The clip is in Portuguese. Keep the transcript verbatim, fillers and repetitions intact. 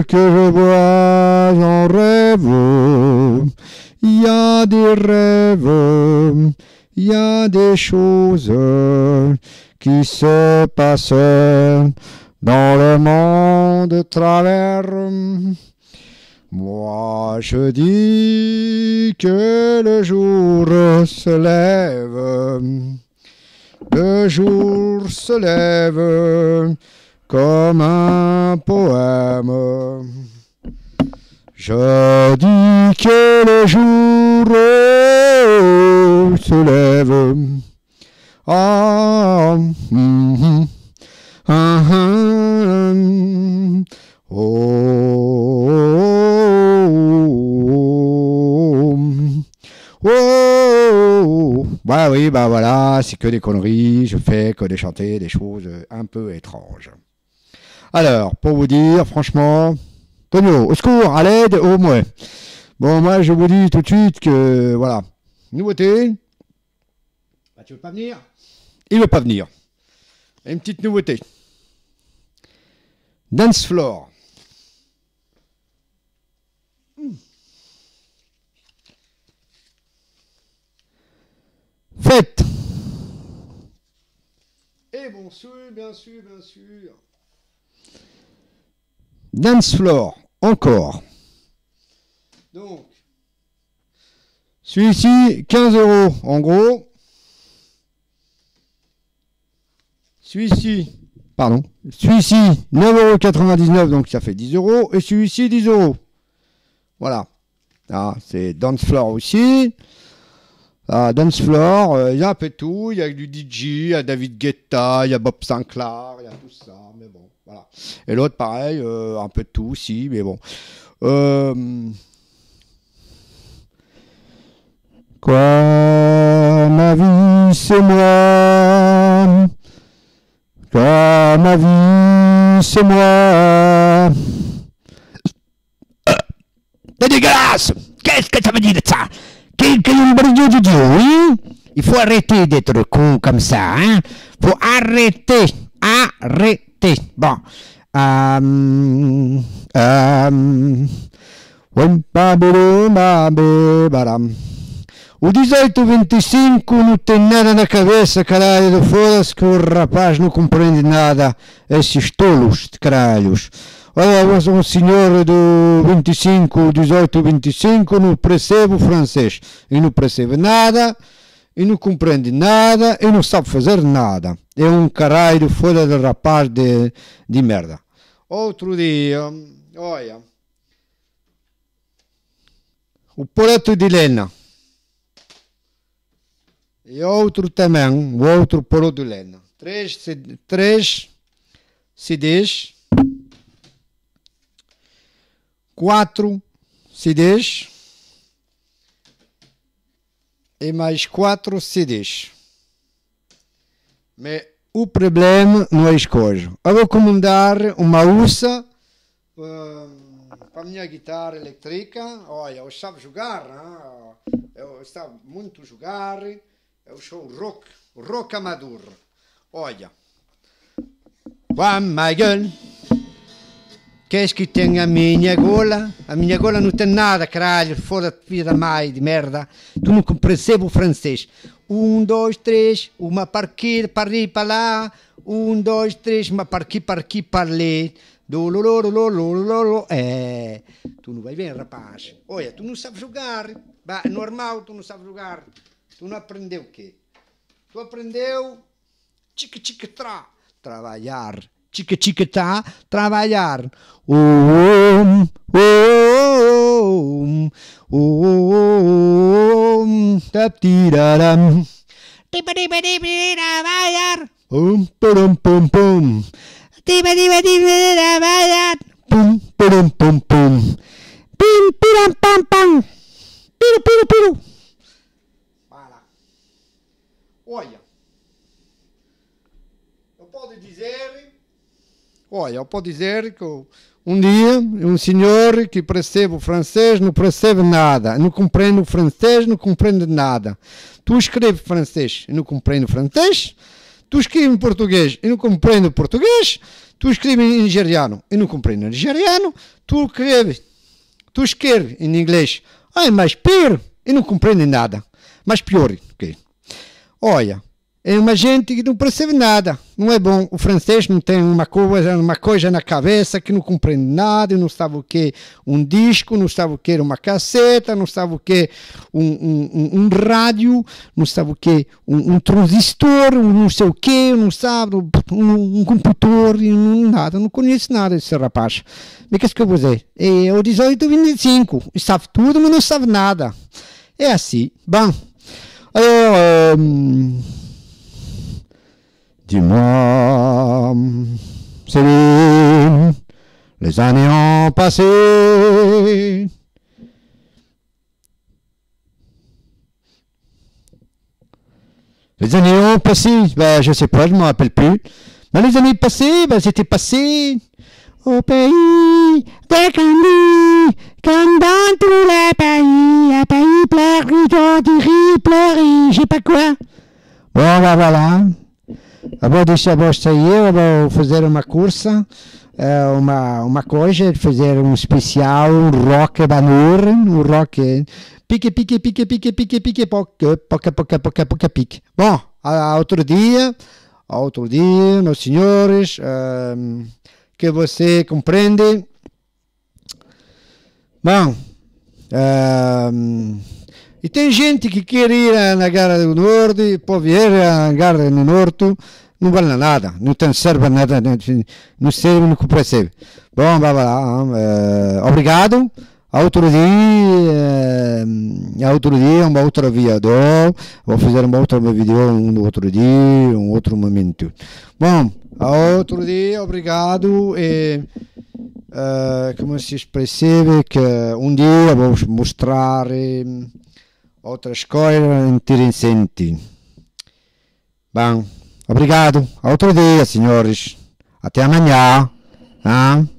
que je vois en rêve. Il y a des rêves, il y a des choses qui se passent dans le monde de travers. Moi je dis que le jour se lève, le jour se lève comme un poème. Je dis que le jour se lève. Ah, mm, ah, ah, oh, oh, oh. Bah oui, bah voilà, c'est que des conneries, je fais que des chanter des choses un peu étranges. Alors, pour vous dire, franchement, Tonio, au secours, à l'aide, au moins. Bon, moi, je vous dis tout de suite que, voilà, nouveauté. Bah, tu veux pas venir? Il veut pas venir. Une petite nouveauté. Dance floor. Hmm. Fête. Et bon sûr, bien sûr, bien sûr. Dance floor, encore. Donc, celui-ci, quinze euros en gros. Celui-ci, pardon, celui-ci, neuf euros quatre-vingt-dix-neuf, donc ça fait dix euros. Et celui-ci, dix euros. Voilà. Ah, c'est dance floor aussi. Ah, dance floor, il euh, y a un peu tout. Il y a du D J, il y a David Guetta, il y a Bob Sinclair, il y a tout ça, mais bon. Voilà. Et l'autre, pareil, euh, un peu de tout aussi, mais bon. Euh... Quoi, ma vie, c'est moi. Quoi, ma vie, c'est moi. C'est dégueulasse. Qu'est-ce que ça veut dire de ça? Quel bordel de Dieu, oui? Il faut arrêter d'être con comme ça, hein? Faut arrêter. Arrêter. Bon. Um, um, o dezoito vinte e cinco não tem nada na cabeça, caralho, de foda-se que o rapaz não compreende nada, esses tolos de caralhos. Olha, um senhor do vinte e cinco, dezoito, vinte e cinco, não percebe o francês, e não percebe nada, e não compreende nada, e não sabe fazer nada. É um caralho foda de rapaz de, de merda. Outro dia, olha, o Poleto de Lena. E outro também, o outro Polo de Lena. Três, três C Ds. Quatro C Ds. E mais quatro C Ds. Mas o problema não é escolha. Eu vou comandar uma usa para a minha guitarra elétrica. Olha, eu sabe jogar, hein? Eu sabe muito jogar. Eu sou rock, rock amador. Olha. Vai, ma gueule. Qu'est-ce que tem a minha gola? A minha gola não tem nada, caralho. Foda-te, filha da mãe de merda. Tu não percebes o francês. Um, dois, três. Uma para aqui, para ali, para lá. Um, dois, três. Uma para aqui, para aqui, para ali. Do, é. Tu não vai bem, rapaz. Olha, tu não sabes jogar. Bah, é normal, tu não sabes jogar. Tu não aprendeu o quê? Tu aprendeu chica chica tra, trabalhar. Chica chica tá, trabalhar. Um, um, um, taptiraram. Trabalhar. Um, pum, pum, pum. Trabalhar. Pum, pum, pum, pum. Pim, piram, pam, pam. Piru, piru, piru. Olha, eu posso dizer, olha, eu posso dizer que um dia um senhor que percebe o francês não percebe nada, não compreende o francês, não compreende nada. Tu escreves francês e não compreende o francês, tu escreves português e não compreende o português, tu scrivi in nigeriano e non comprendi il nigeriano, tu scrivi, tu scrivi in inglês, ah, mas pior, e não compreende nada, mas pior, ok? Olha, é uma gente que não percebe nada, não é bom, o francês não tem uma coisa, uma coisa na cabeça que não compreende nada, não sabe o que é um disco, não sabe o que é uma casseta, não sabe o que é um, um, um, um rádio, não sabe o que é um, um transistor, um não sei o que, não sabe, um, um computador, não, nada, não conhece nada esse rapaz. Mas o que eu vou dizer? É o dezoito, vinte e cinco, sabe tudo, mas não sabe nada. É assim, bom. Eu, um, Dis-moi, Céline, les années ont passé. Les années ont passé, ben, je sais pas, je ne me rappelle plus. Mais les années passées, ben, c'était passé au pays des Candis, comme dans tous les pays, un pays pleuri, pleuri, pleuri, je sais pas quoi. Bon, ben voilà. Eu vou deixar você aí, eu vou fazer uma cursa, uma, uma coisa, fazer um especial, um rock banur, um rock, pique, pique, pique, pique, pique, pique, poca, poca, poca, poca, poca, pique. Bom, a, outro dia, a outro dia, meus senhores, um, que você compreende. Bom, um, e tem gente que quer ir na Gara do Norte, pode ir à Gara do Norte, não vale nada, não tem serve nada, não serve, não percebe. Bom, vai lá, uh, obrigado. A outro dia, uh, a outro dia, uma outra viador, vou fazer uma outra vídeo um outro dia, um outro momento. Bom, a outro dia, obrigado e uh, como se percebe que um dia vou mostrar um, outras coisas interessantes. Bom, obrigado. A outro dia, senhores. Até amanhã. Ah?